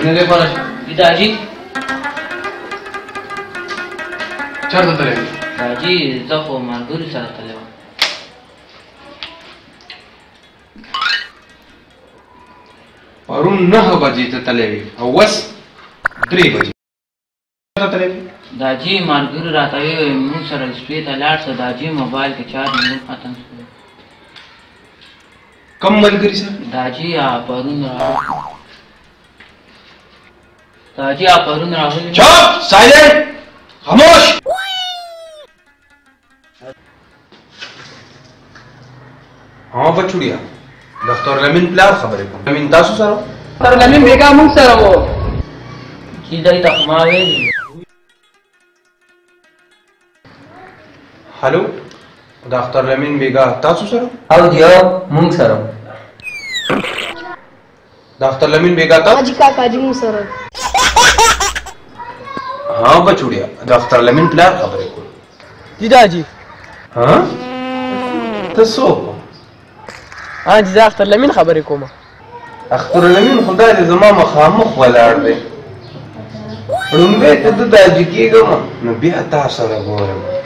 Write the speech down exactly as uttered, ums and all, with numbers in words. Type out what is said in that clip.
نه دی خورش داجی چرته تللی داجی زه خو ملګرو سره تللی وم پرون نهه بجې ته تللی وې او اوس درې بجې چرته تللی وې داجی ملګرو راته وویل موږ سره شپې ته لاړ شه داجی موبایل کې چارج مې ختم شو کم ملګري سره داجی پرون راغلی داجی پرون راغلی چپ سایلنٹ خاموش ها بچوړیا ډاکټر لمین پلار خبرې کوم لمین تاسو سره ډاکټر لمین بیګا موږ سره وو چې دای ته ما ویل هلو ډاکټر لمین بیګا تاسو سره او دیو موږ سره ډاکټر لمین بیګا تاسو اجي کاکا جی موږ سره ها بچوړیا ډاکټر لمین پلار خبرې کوم جی داجی ها تاسو ها جی ډاکټر لمین خبرې کوم اختر لمین خدای دې زما مخامخ ولاړ دی لومبې ته د داجي کېږم نو بیا تا سره ګورم